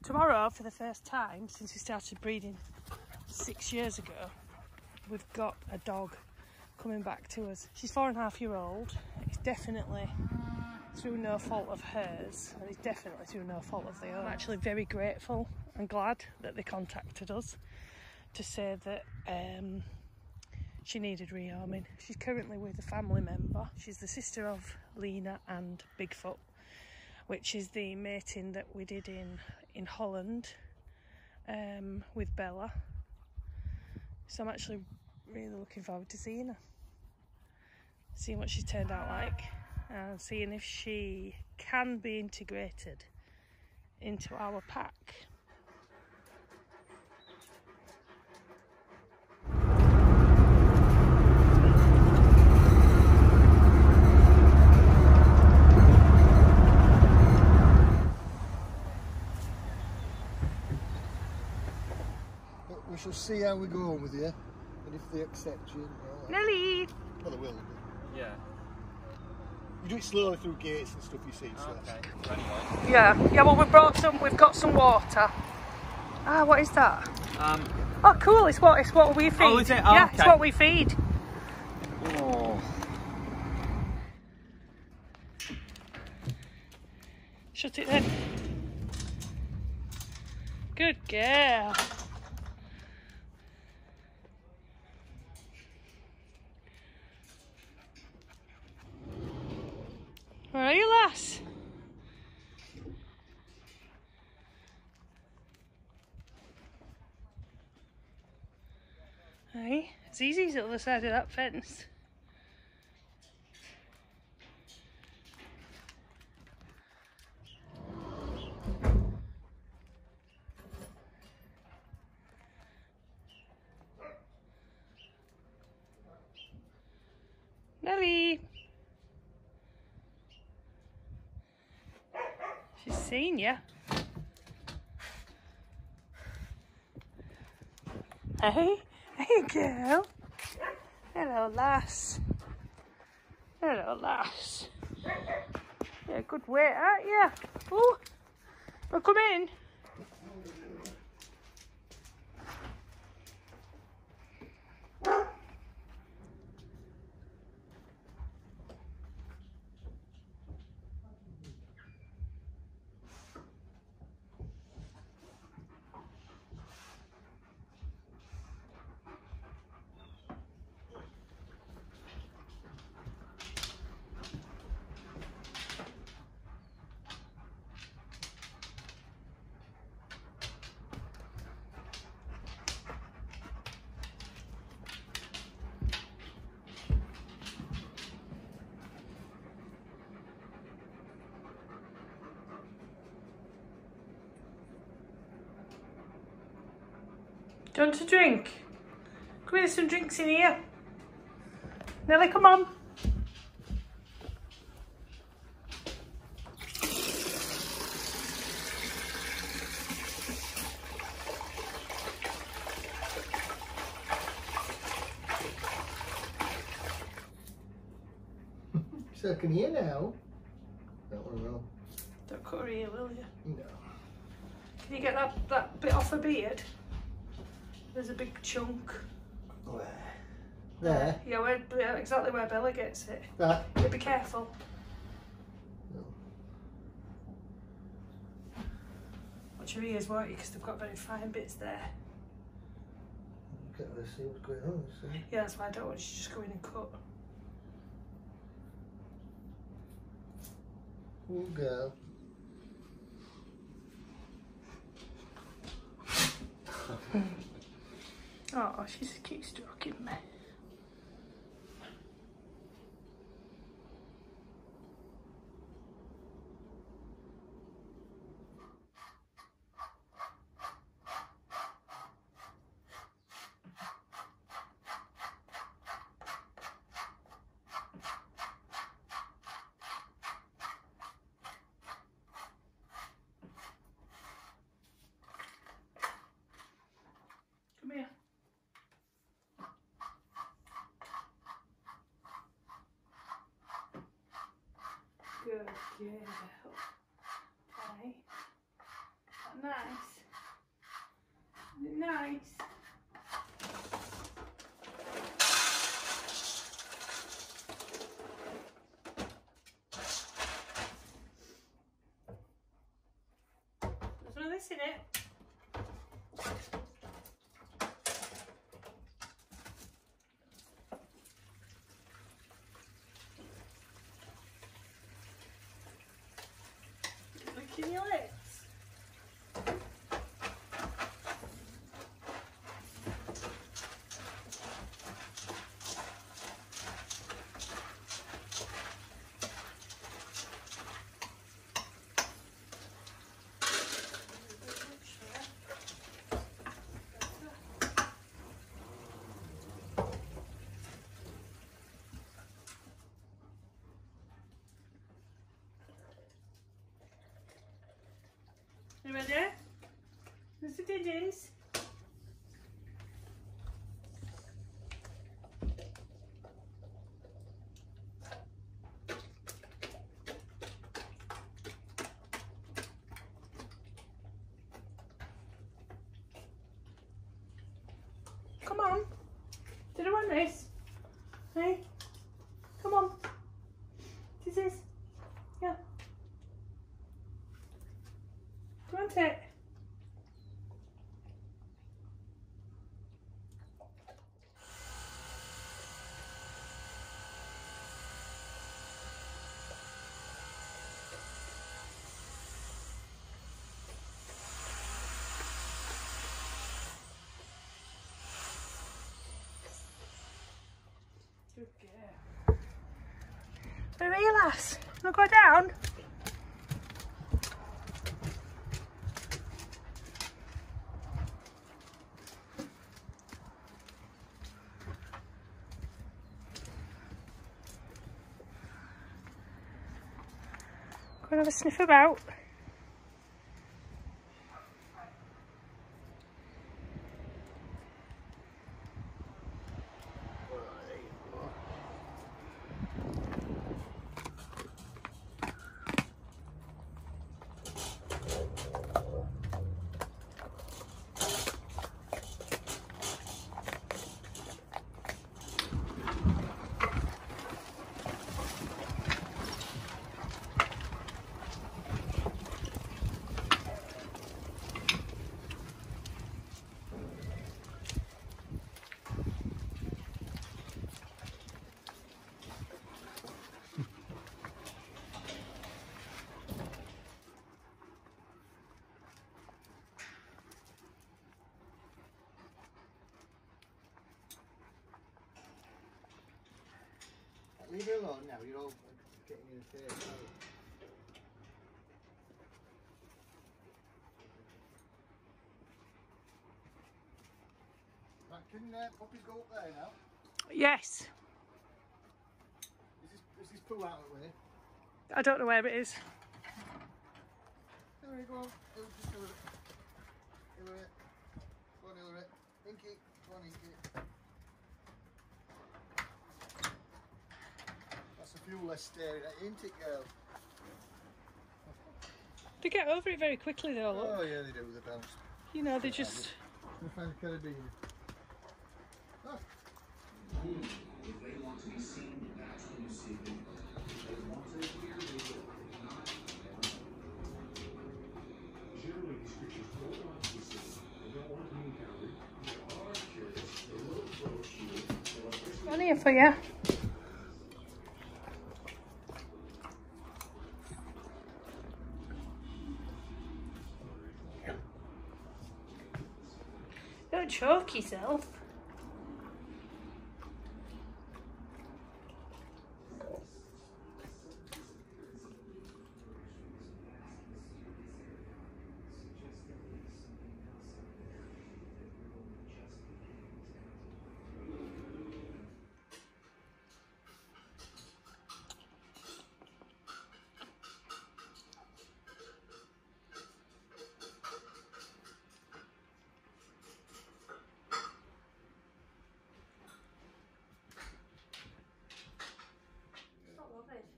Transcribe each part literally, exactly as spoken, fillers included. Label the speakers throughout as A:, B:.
A: Tomorrow, for the first time since we started breeding six years ago, we've got a dog coming back to us. She's four and a half year old. It's definitely through no fault of hers, and it's definitely through no fault of their own. I'm actually very grateful and glad that they contacted us to say that um, she needed rehoming. She's currently with a family member. She's the sister of Lena and Bigfoot, which is the mating that we did in, in Holland um, with Bella. So I'm actually really looking forward to seeing her, seeing what she's turned out like, and seeing if she can be integrated into our pack.
B: We shall see how we go on with you, and if they accept you. Right.
A: Nelly!
B: Well, they will.
C: Yeah.
B: You do it slowly through gates and stuff, you see. So.
C: Okay. Anyway.
A: Yeah, yeah. Well, we brought some. We've got some water. Ah, what is that?
C: Um.
A: Oh, cool! It's what it's what we feed.
C: Oh, is it? Oh,
A: yeah,
C: okay.
A: It's what we feed.
C: Oh.
A: Shut it then. Good girl. Where are you, lass? Hey, it's easy at the other side of that fence. Nelly! She's seen you. Hey, hey girl. Hello, lass. Hello, lass. Yeah, good weight, aren't you? Oh, well, come in. Do you want a drink? Come here, there's some drinks in here. Nelly, come on.
B: So I can hear now. That one will.
A: Don't cut her ear, will you?
B: No.
A: Can you get that, that bit off her beard? There's a big chunk.
B: Where? There?
A: Yeah, where, yeah, exactly where Bella gets it.
B: That?
A: Yeah, be careful.
B: No.
A: Watch your ears, won't you? Because they've got very fine bits there.
B: You can't really see what's going on, see?
A: Yeah, that's why I don't want you to just go in and cut.
B: Oh, girl.
A: Oh, she's keep stroking me. Come here. Good girl. Okay. Now, nice? Is it nice? There's one of this in it. Licking your lips. You ready? There's the digits. Come on. Did I want this? Hey? Come on. This is. Yeah. Do you want it? Good girl. Where are you, lass? Wanna go down? Go and have a sniff about.
B: Leave it alone now, you're all getting in the face. Right, can uh, puppies go up there now?
A: Yes.
B: Is this, is this poo out of the way?
A: I don't know where it is.
B: Hillary, go on. Hillary, just Hillary. Hillary. Go on, Hillary. Inky. Go on, Inky. That's a few less staring at you, ain't it, girl?
A: They get over it very quickly though, look.
B: Oh yeah, they do, the bounce.
A: You know, they just...
B: They find the Caribbean. Oh.
D: If they want to be seen, that's when you see them. If they want to hear, they will. Not generally, these creatures hold on to the scene. They don't want to be encountered. They are curious. They will approach you.
A: I'm here for you. Don't choke yourself.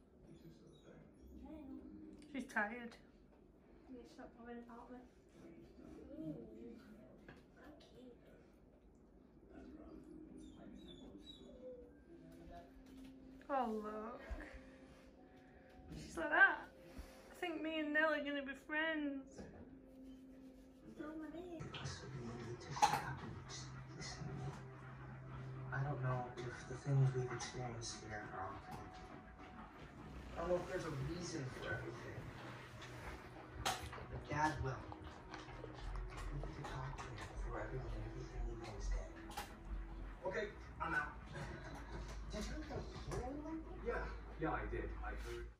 A: She's tired. She's not bothered about me. Oh, look. She's like that. I think me and Nell are going to be friends.
B: I don't know if the things we've experienced here are okay. I don't know if there's a reason for everything. But Dad will. We need to talk to him before everyone and everything he knows dead. Okay, I'm out. Did you hear anything?
D: Yeah, yeah, I did. I heard.